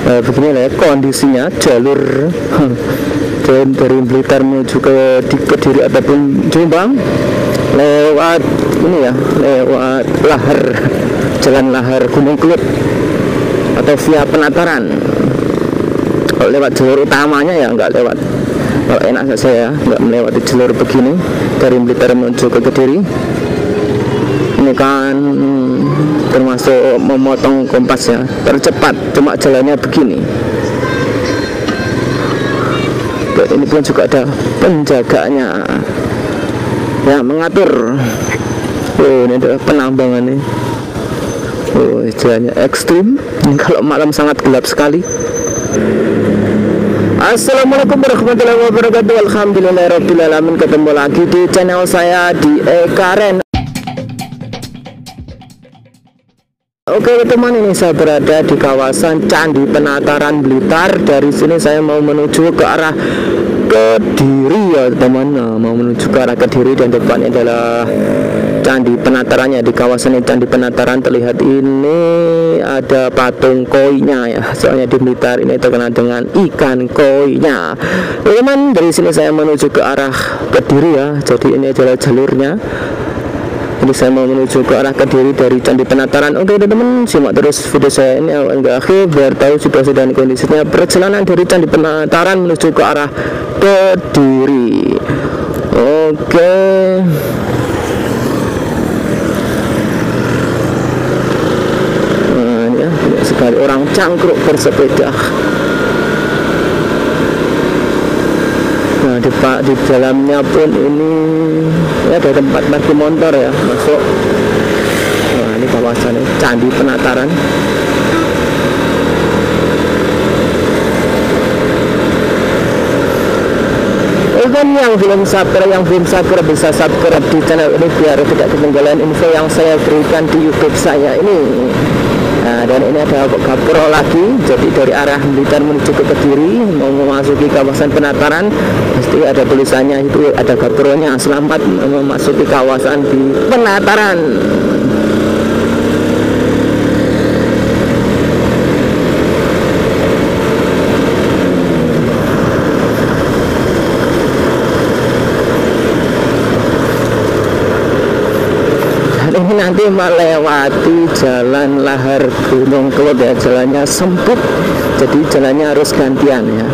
Begini lah ya kondisinya jalur dari Blitar menuju ke Kediri ataupun Jombang lewat ini ya, lewat lahar, jalan lahar Gunung Kelut atau via Penataran. Kalau lewat jalur utamanya ya nggak lewat, kalau enak saya nggak melewati jalur begini dari Blitar menuju ke Kediri. Ini kan termasuk memotong kompas ya, tercepat, cuma jalannya begini. Ini pun juga ada penjaganya ya, mengatur. Oh, ini adalah penambangan nih. Oh, jalannya ekstrim. Ini kalau malam sangat gelap sekali. Assalamualaikum warahmatullahi wabarakatuh. Alhamdulillahirrabbilalamin. Ketemu lagi di channel saya di Karen. Oke teman, ini saya berada di kawasan Candi Penataran Blitar. Dari sini saya mau menuju ke arah Kediri ya teman. Mau menuju ke arah Kediri dan depannya adalah Candi Penatarannya. Di kawasan ini Candi Penataran terlihat ini ada patung koinya ya. Soalnya di Blitar ini terkenal dengan ikan koinya. Teman, dari sini saya menuju ke arah Kediri ya. Jadi ini adalah jalurnya. Jadi saya mau menuju ke arah Kediri dari Candi Penataran. Oke teman-teman, simak terus video saya ini awal hingga akhir biar tahu situasi dan kondisinya perjalanan dari Candi Penataran menuju ke arah Kediri. Oke. Nah, ini ya, banyak sekali orang cangkruk bersepeda. Nah, di dalamnya pun ini ya ada tempat parkir motor ya, masuk. Nah, ini kawasan Candi Penataran. Even yang belum subscribe bisa subscribe di channel ini biar tidak ketinggalan info yang saya berikan di YouTube saya ini. Nah, dan ini ada gapuro lagi, jadi dari arah Blitar menuju ke Kediri mau memasuki kawasan Penataran pasti ada tulisannya itu, ada gapuronya, selamat memasuki kawasan di Penataran. Ini nanti melewati jalan lahar Gunung Kelut ya, jalannya sempit, jadi jalannya harus gantian ya.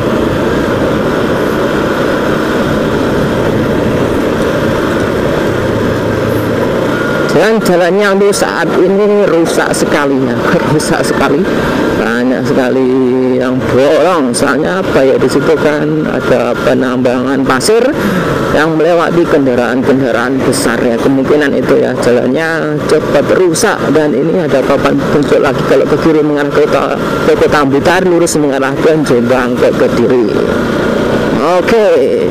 Jalan-jalannya untuk saat ini rusak sekali ya, rusak sekali, banyak sekali yang bolong. Soalnya apa ya, di situ kan ada penambangan pasir yang melewati kendaraan-kendaraan besar ya, kemungkinan itu ya jalannya cepat rusak. Dan ini ada papan tunjuk lagi kalau ke kiri mengarah ke kota Blitar, lurus mengarah ke Jombang ke Kediri. Oke.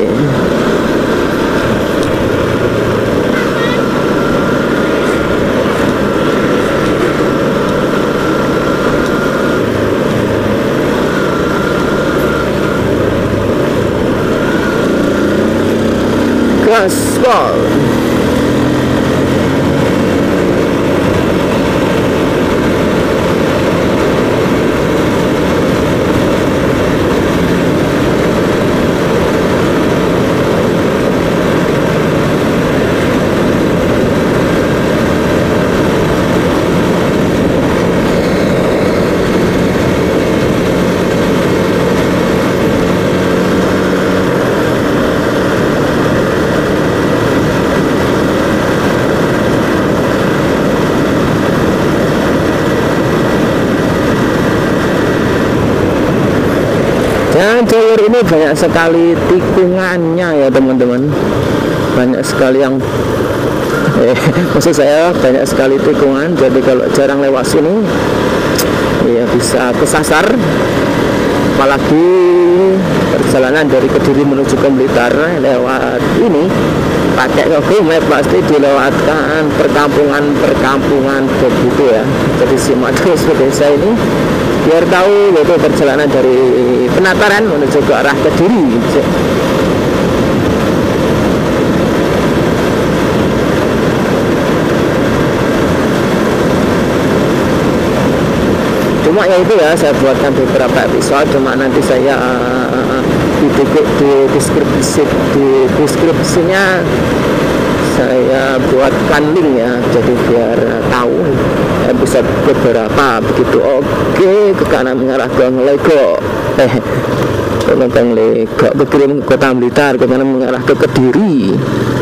Gaspol. Dan jalur ini banyak sekali tikungannya ya teman-teman, banyak sekali yang maksud saya banyak sekali tikungan. Jadi kalau jarang lewat sini ya bisa kesasar, apalagi perjalanan dari Kediri menuju ke Blitar lewat ini pakai Google Map pasti dilewatkan perkampungan begitu ya. Jadi simak terus video saya ini biar tahu yaitu perjalanan dari Penataran menuju ke arah Kediri. Cuma ya itu ya, saya buatkan beberapa episode, cuma nanti saya di deskripsinya saya buatkan link ya, jadi biar tahu episode beberapa begitu. Oke, ke kanan mengarah ke Lego, Lego ke kiri Kota Blitar, ke kanan mengarah ke Kediri.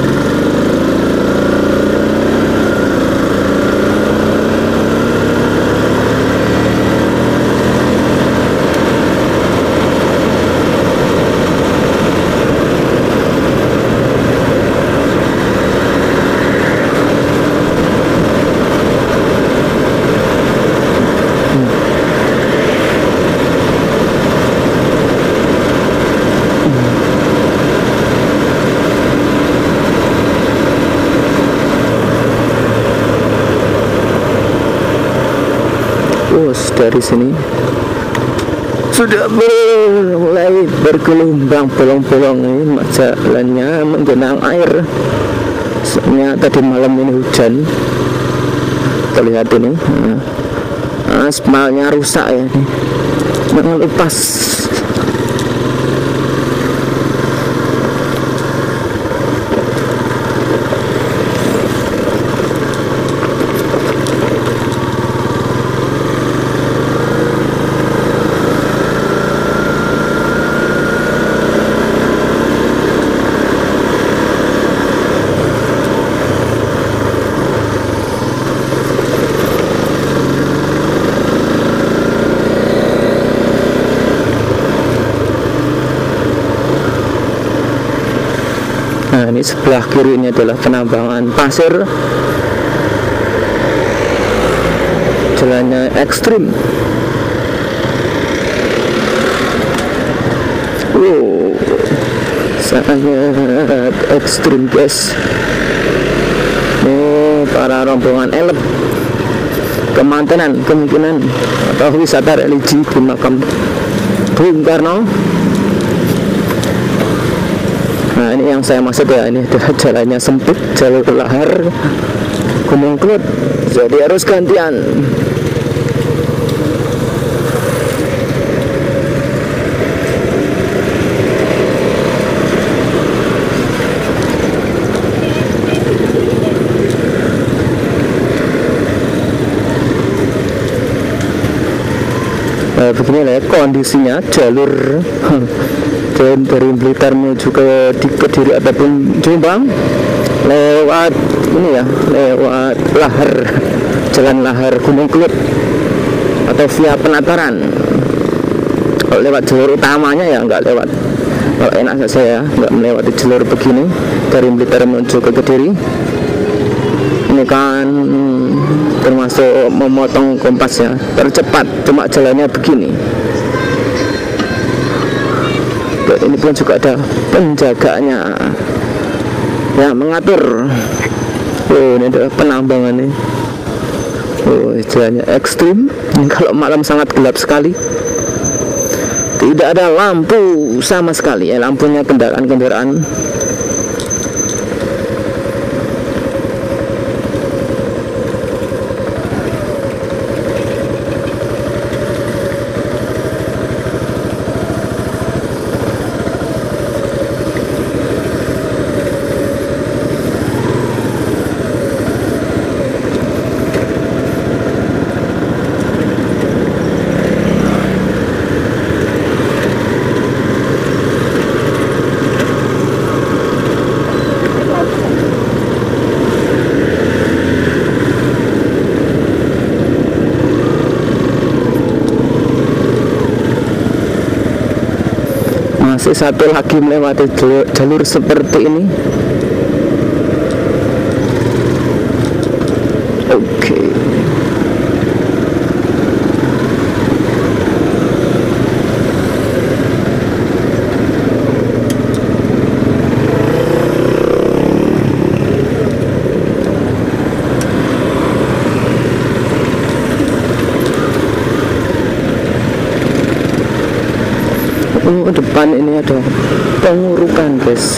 Dari sini sudah mulai bergelombang, bolong-bolong ini jalannya menggenang air. Soalnya tadi malam ini hujan, terlihat ini aspalnya rusak ya, mengelupas. Nah, ini sebelah kiri ini adalah penambangan pasir. Jalannya ekstrim. Sangat ekstrim guys. Ini para rombongan elep kemantenan kemungkinan atau wisata religi di makam Bung Karno. Nah, ini yang saya maksud ya, ini adalah jalannya sempit, jalur lahar Gunung Kelut, jadi harus gantian. Beginilah ya kondisinya jalur dari Blitar menuju ke Kediri ataupun Jombang lewat ini ya, lewat lahar, jalan lahar Gunung Kelut atau via Penataran. Kalau lewat jalur utamanya ya nggak lewat, kalau enak saya nggak melewati jalur begini dari Blitar menuju ke Kediri. Ini kan termasuk memotong kompasnya, tercepat, cuma jalannya begini. Ini pun juga ada penjaganya ya, mengatur. Ini adalah penambangan nih. Jalannya ekstrim. Ini kalau malam sangat gelap sekali, tidak ada lampu sama sekali ya, lampunya kendaraan-kendaraan. Masih satu lagi melewati jalur seperti ini. Oke. Depan ini ada pengurukan guys.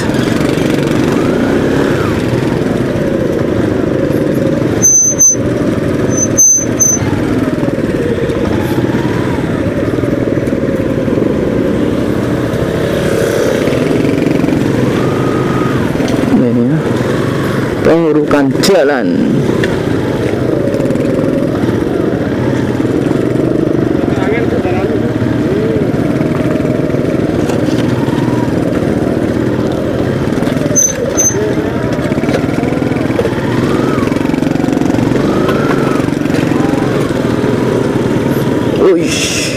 perumahan jalan. Uish.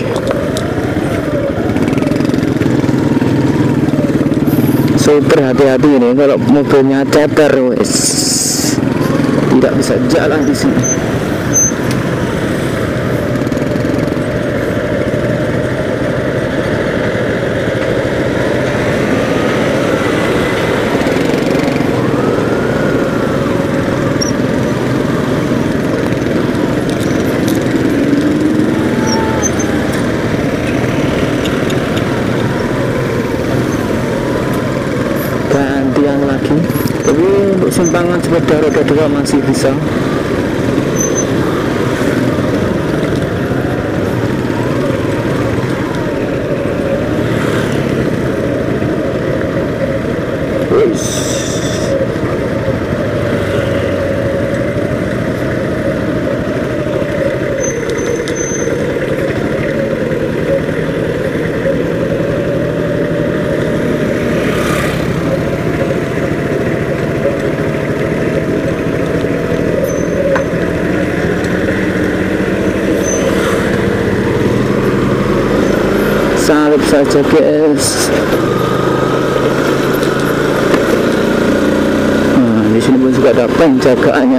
Super hati-hati ini kalau mobilnya ceper, wes tidak bisa jalan di sini. Gantian lagi, tapi untuk simpangan sepeda roda 2 masih bisa. Salib saja guys. Nah, di sini pun juga ada penjagaannya.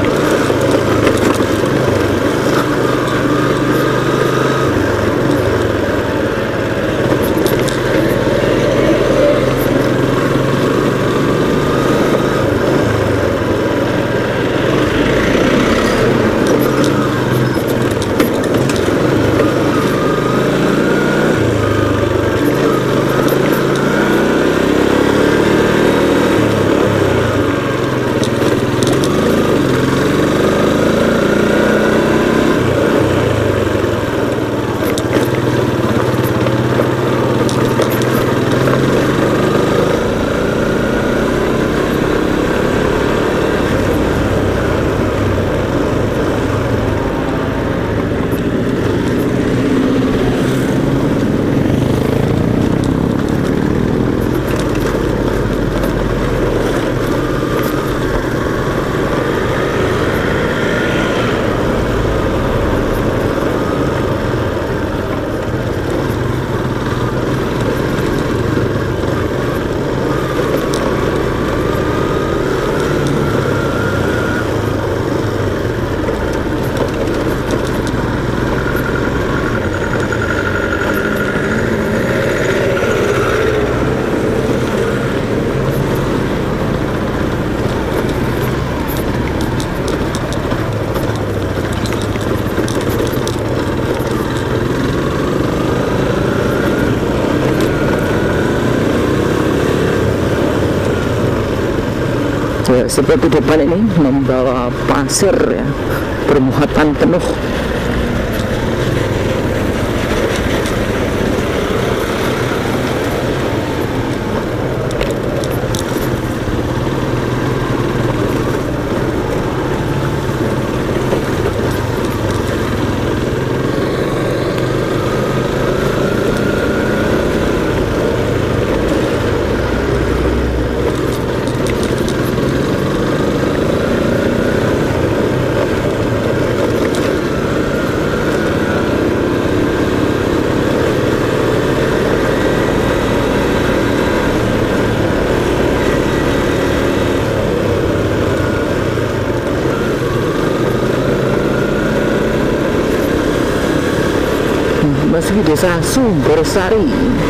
Ya, seperti depan ini membawa pasir ya, bermuatan penuh. Masuki desa Sumbersari.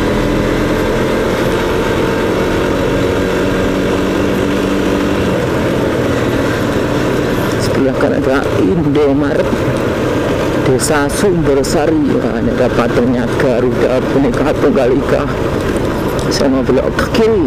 Sebelah kanan ada Indomaret desa Sumbersari. Nah, ini ada patungnya Garuda Bhinneka Tunggal Ika. Saya mau belok ke kiri.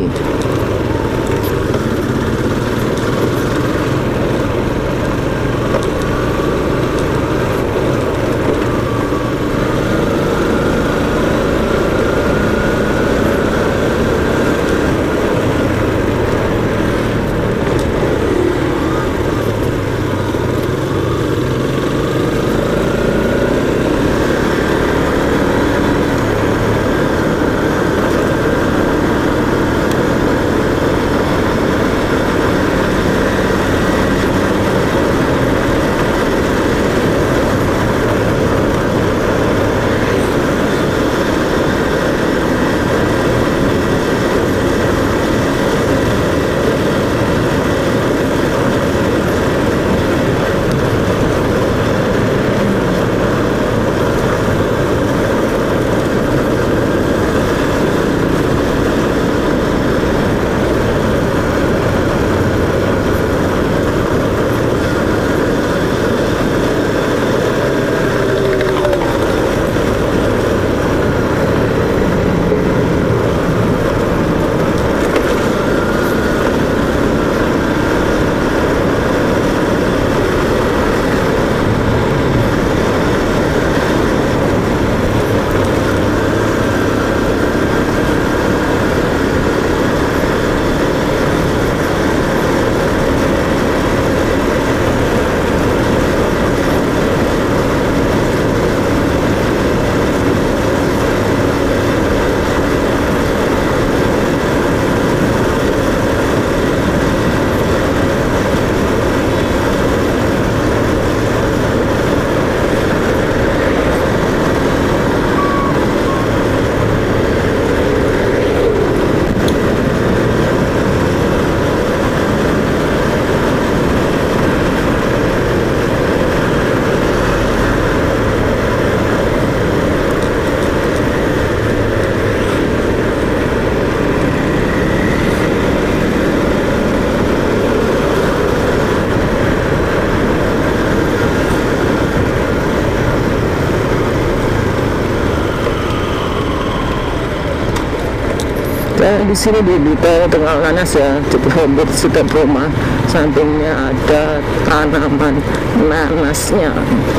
Dan di sini di Blitar Tengah Nanas ya, jadi hampir sudah rumah. Sampingnya ada tanaman nanasnya.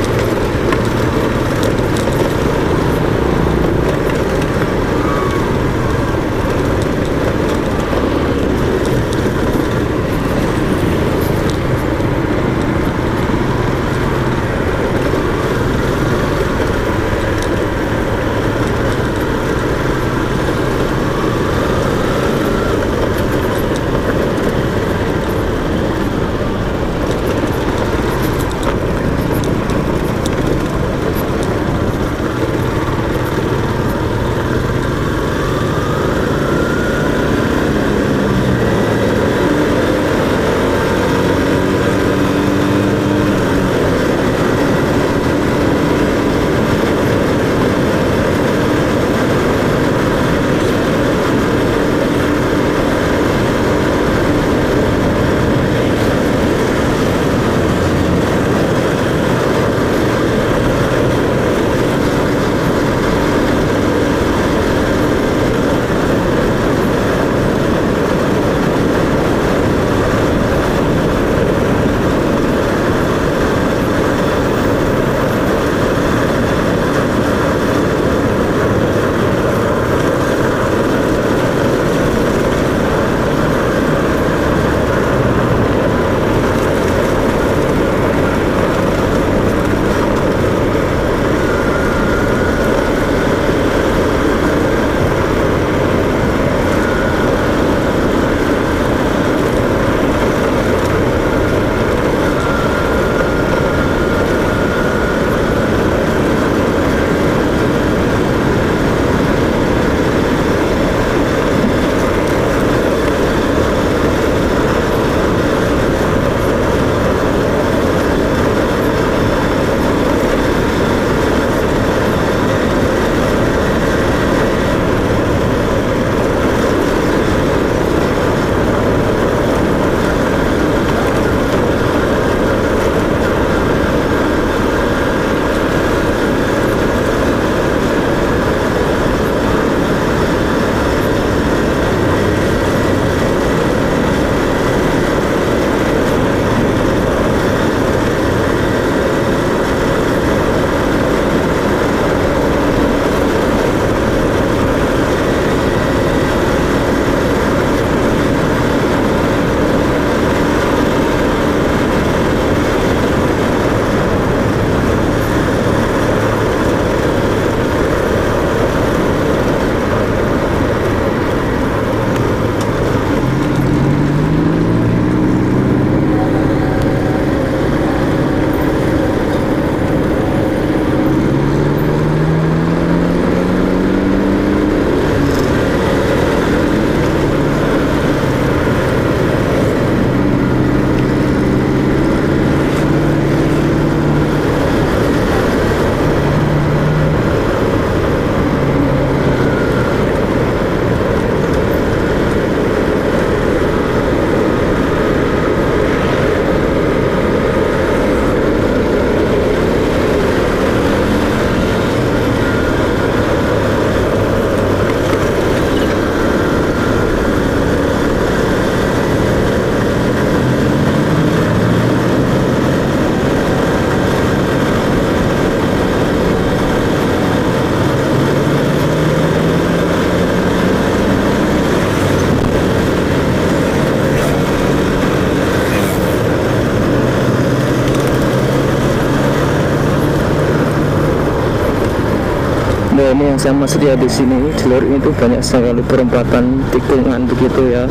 Nah, ini yang saya maksud ya di sini jalur ini tuh banyak sekali perempatan tikungan begitu ya,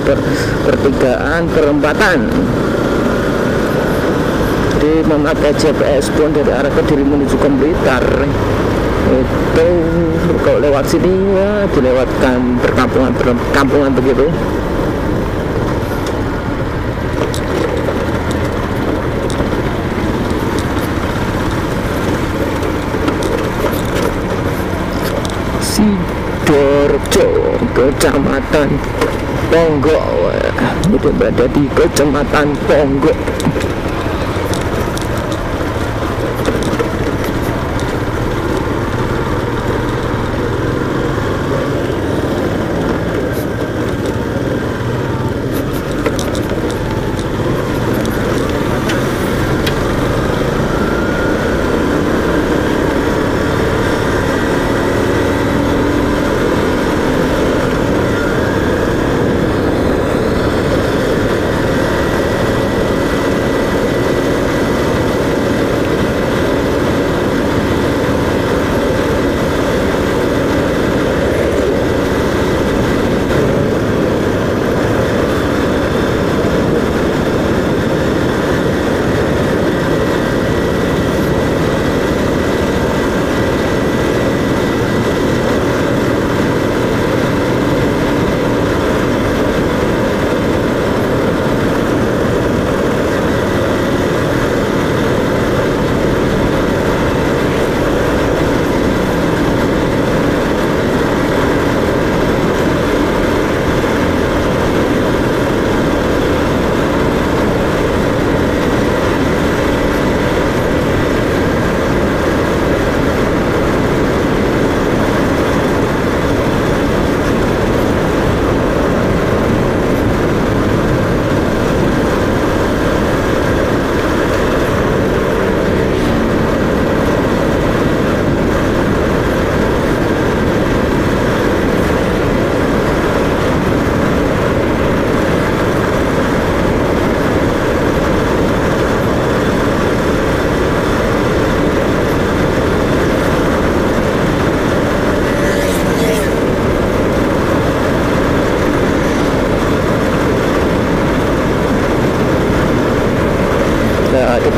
pertigaan perempatan. Jadi memakai GPS pun dari arah Kediri menuju ke Blitar itu kalau lewat sini ya dilewatkan perkampungan begitu. Sidoarjo, Kecamatan Ponggok, itu berada di Kecamatan Ponggok.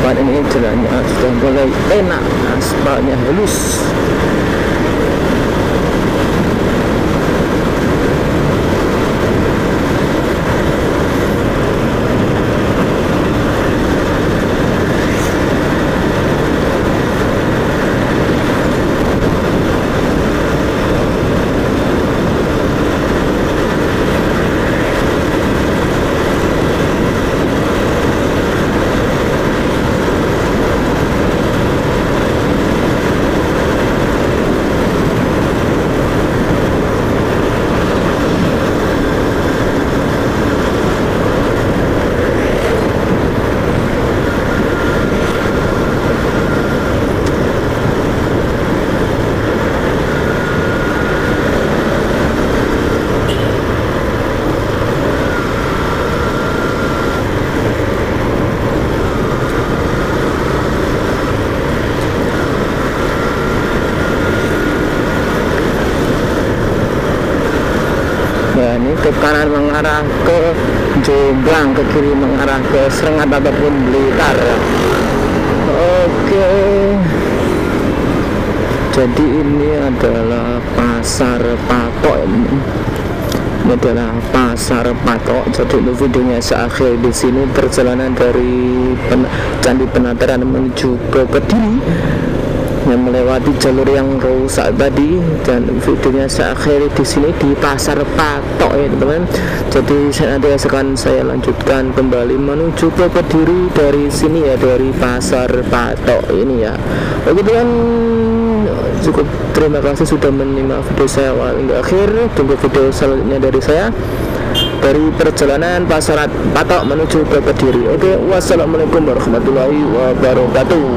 tempat ini jalannya sudah mulai enak, aspalnya halus. Ini ke kanan mengarah ke Jombang, ke kiri mengarah ke Serengat ataupun Blitar. Oke, jadi ini adalah pasar patok. Ini adalah pasar patok. Jadi untuk videonya saya akhiri di sini. Perjalanan dari Candi Penataran menuju ke Kediri yang melewati jalur yang rusak tadi, dan videonya saya akhiri di sini di pasar patok ya teman-teman. Jadi nanti akan saya lanjutkan kembali menuju ke Kediri dari sini ya, dari pasar patok ini ya. Oke teman, cukup, terima kasih sudah menyimak video saya awal hingga akhir. Tunggu video selanjutnya dari saya dari perjalanan pasar patok menuju ke Kediri. Oke, wassalamualaikum warahmatullahi wabarakatuh.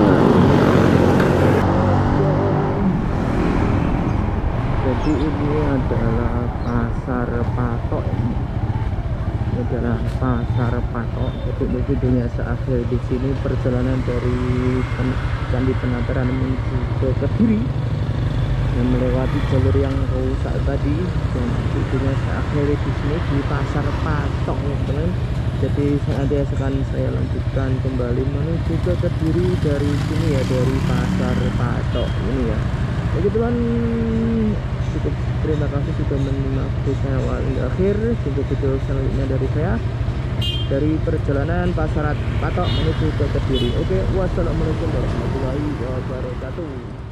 Jadi ini adalah pasar patok. Ini adalah pasar patok. Jadi videonya saya akhiri di sini. Perjalanan dari Candi Penataran menuju ke Kediri yang melewati jalur yang rusak tadi, dan videonya saya akhiri di sini di pasar patok ya teman. Jadi nanti akan saya lanjutkan kembali menuju ke Kediri dari sini ya, dari pasar patok ini ya. Oke teman, cukup, terima kasih sudah menyimak video saya awal hingga akhir. Tunggu video selanjutnya dari saya dari perjalanan pasar patok menuju ke Kediri. Oke, wassalamualaikum warahmatullahi wabarakatuh.